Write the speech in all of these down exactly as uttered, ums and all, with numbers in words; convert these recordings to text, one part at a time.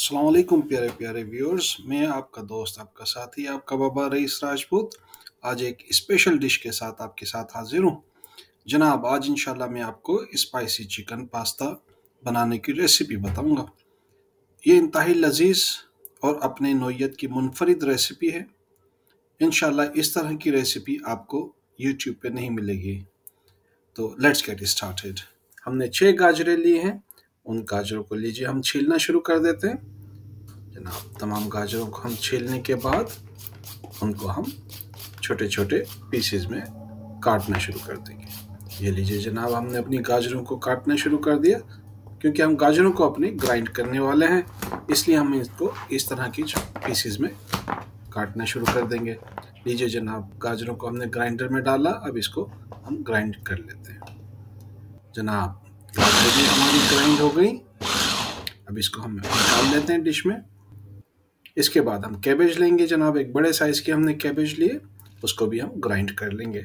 अस्सलाम वालेकुम प्यारे प्यारे व्यूअर्स, मैं आपका दोस्त आपका साथी आपका बाबा रईस राजपूत आज एक स्पेशल डिश के साथ आपके साथ हाजिर हूँ जनाब। आज इंशाल्लाह मैं आपको स्पाइसी चिकन पास्ता बनाने की रेसिपी बताऊंगा। ये इंतहाई लजीज और अपने नोयत की मुनफरिद रेसिपी है। इंशाल्लाह इस तरह की रेसिपी आपको यूट्यूब पे नहीं मिलेगी। तो लेट्स गेट स्टार्टेड। हमने छः गाजरें ली हैं। उन गाजरों को लीजिए, हम छीलना शुरू कर देते हैं जनाब। तमाम गाजरों को हम छीलने के बाद उनको हम छोटे छोटे पीसेस में काटना शुरू कर देंगे। ये लीजिए जनाब, हमने अपनी गाजरों को काटना शुरू कर दिया। क्योंकि हम गाजरों को अपने ग्राइंड करने वाले हैं, इसलिए हम इसको इस तरह की पीसेस में काटना शुरू कर देंगे। लीजिए जनाब, गाजरों को हमने ग्राइंडर में डाला, अब इसको हम ग्राइंड कर लेते हैं जनाब। गाजरें भी हमारी ग्राइंड हो गई। अब इसको हम निकाल लेते हैं डिश में। इसके बाद हम कैबेज लेंगे जनाब। एक बड़े साइज के हमने कैबेज लिए, उसको भी हम ग्राइंड कर लेंगे।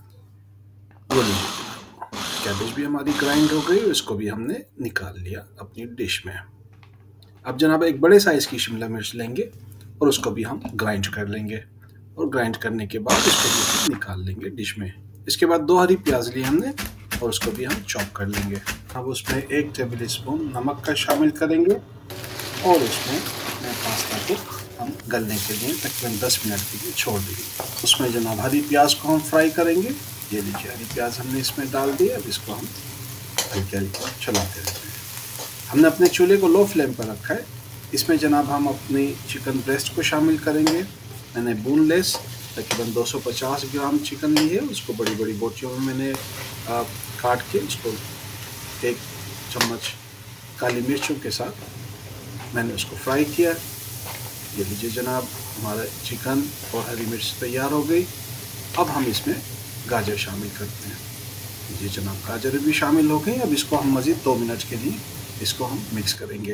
ये लीजिए जनाब, कैबेज भी हमारी ग्राइंड हो गई, उसको भी हमने निकाल लिया अपनी डिश में। अब जनाब एक बड़े साइज की शिमला मिर्च लेंगे और उसको भी हम ग्राइंड कर लेंगे। और ग्राइंड करने के बाद उसको भी हम निकाल लेंगे डिश में। इसके बाद दो हरी प्याज ली हमने और उसको भी हम चॉप कर लेंगे। अब उसमें एक टेबल स्पून नमक का शामिल करेंगे और उसमें पास्ता को हम गलने के लिए तकरीबन दस मिनट के लिए छोड़ देंगे। उसमें जनाब हरी प्याज को हम फ्राई करेंगे। ये लीजिए, हरी प्याज हमने इसमें डाल दी। अब इसको हम हल्के हल्के चलाते रहते हैं। हमने अपने चूल्हे को लो फ्लेम पर रखा है। इसमें जनाब हम अपनी चिकन ब्रेस्ट को शामिल करेंगे। मैंने बोनलेस तकरीबन दो सौ पचास ग्राम चिकन ली है। उसको बड़ी बड़ी बोटियों में मैंने आ, काट के उसको एक चम्मच काली मिर्चों के साथ मैंने उसको फ्राई किया। ये लीजिए जनाब, हमारा चिकन और हरी मिर्च तैयार हो गई। अब हम इसमें गाजर शामिल करते हैं। ये जनाब, गाजर भी शामिल हो गई। अब इसको हम मज़ीद दो मिनट के लिए इसको हम मिक्स करेंगे।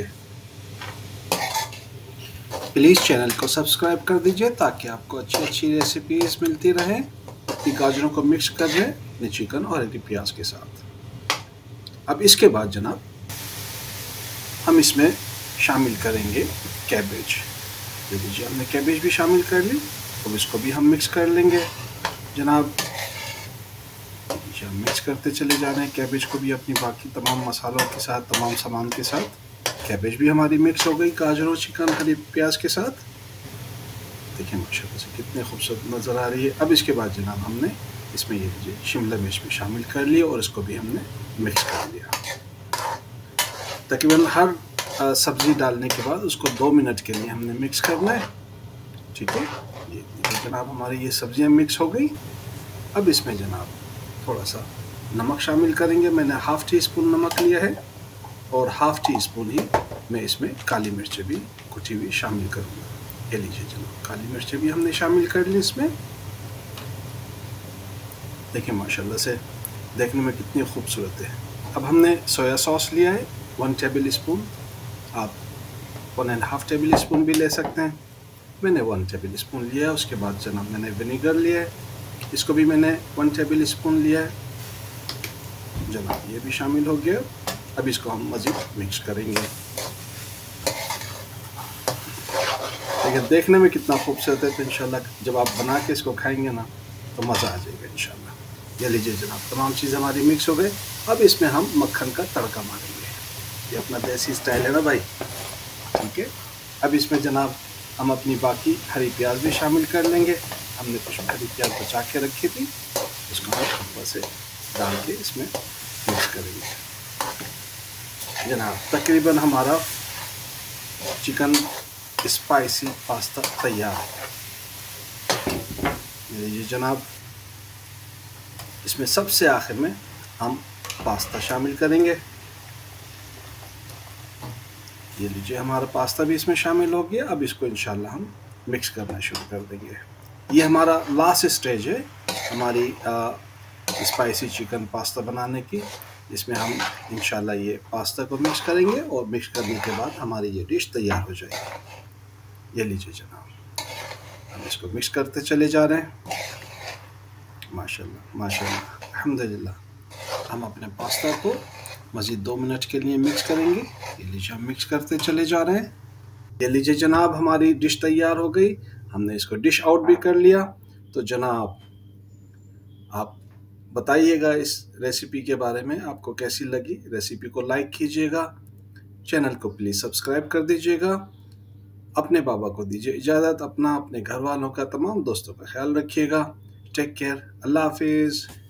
प्लीज़ चैनल को सब्सक्राइब कर दीजिए ताकि आपको अच्छी अच्छी रेसिपीज़ मिलती रहें। अपनी गाजरों को मिक्स कर लें अपने चिकन और हरी प्याज के साथ। अब इसके बाद जनाब हम इसमें शामिल करेंगे कैबेज। ये लीजिए, हमने कैबेज भी शामिल कर ली। अब इसको भी हम मिक्स कर लेंगे जनाब। हम मिक्स करते चले जा रहे हैं कैबेज को भी अपनी बाकी तमाम मसालों के साथ, तमाम सामान के साथ। कैबेज भी हमारी मिक्स हो गई गाजरों, चिकन, हरी प्याज के साथ। देखिए माशाल्लाह से कितने खूबसूरत नज़र आ रही है। अब इसके बाद जनाब हमने इसमें ये लीजिए शिमला मिर्च भी शामिल कर लिया और इसको भी हमने मिक्स कर लिया। तकरीबन हर सब्ज़ी डालने के बाद उसको दो मिनट के लिए हमने मिक्स करना है। ठीक है, ये जनाब हमारी ये सब्जियां मिक्स हो गई। अब इसमें जनाब थोड़ा सा नमक शामिल करेंगे। मैंने हाफ़ टी स्पून नमक लिया है और हाफ़ टी स्पून ही मैं इसमें काली मिर्चें भी कुटी हुई शामिल करूँगा। ये लीजिए जनाब, काली मिर्चें भी हमने शामिल कर ली इसमें। देखिए माशाल्लाह से देखने में कितनी खूबसूरत है। अब हमने सोया सॉस लिया है वन टेबल स्पून। आप one and half tablespoon भी ले सकते हैं। मैंने वन टेबल स्पून लिया है। उसके बाद जनाब मैंने विनेगर लिया है, इसको भी मैंने वन टेबल स्पून लिया है जनाब। ये भी शामिल हो गया। अब इसको हम मज़ीद मिक्स करेंगे। देखिए देखने में कितना खूबसूरत है। तो इंशाल्लाह जब आप बना के इसको खाएंगे ना तो मज़ा आ जाएगा इंशाल्लाह। ये लीजिए जनाब, तमाम चीज़ हमारी मिक्स हो गई। अब इसमें हम मक्खन का तड़का मारेंगे। ये अपना देसी स्टाइल है ना भाई, ठीक है। अब इसमें जनाब हम अपनी बाकी हरी प्याज भी शामिल कर लेंगे। हमने कुछ हरी प्याज बचा के रखी थी, उसको हम ऊपर से डाल के इसमें मिक्स करेंगे जनाब। तकरीबन हमारा चिकन स्पाइसी पास्ता तैयार है। ये जनाब, इसमें सबसे आखिर में हम पास्ता शामिल करेंगे। ये लीजिए, हमारा पास्ता भी इसमें शामिल हो गया। अब इसको इंशाल्लाह हम मिक्स करना शुरू कर देंगे। ये हमारा लास्ट स्टेज है हमारी स्पाइसी चिकन पास्ता बनाने की। इसमें हम इंशाल्लाह ये पास्ता को मिक्स करेंगे और मिक्स करने के बाद हमारी ये डिश तैयार हो जाएगी। ये लीजिए जनाब, हम इसको मिक्स करते चले जा रहे हैं। माशाल्लाह माशाल्लाह अल्हम्दुलिल्लाह। हम अपने पास्ता को मज़ीद दो मिनट के लिए मिक्स करेंगे। ये लीजिए, हम मिक्स करते चले जा रहे हैं। ये लीजिए जनाब, हमारी डिश तैयार हो गई। हमने इसको डिश आउट भी कर लिया। तो जनाब, आप बताइएगा इस रेसिपी के बारे में, आपको कैसी लगी। रेसिपी को लाइक कीजिएगा, चैनल को प्लीज़ सब्सक्राइब कर दीजिएगा। अपने बाबा को दीजिए इजाज़त। अपना, अपने घर वालों का, तमाम दोस्तों का ख्याल रखिएगा। Take care. अल्लाह हाफिज़।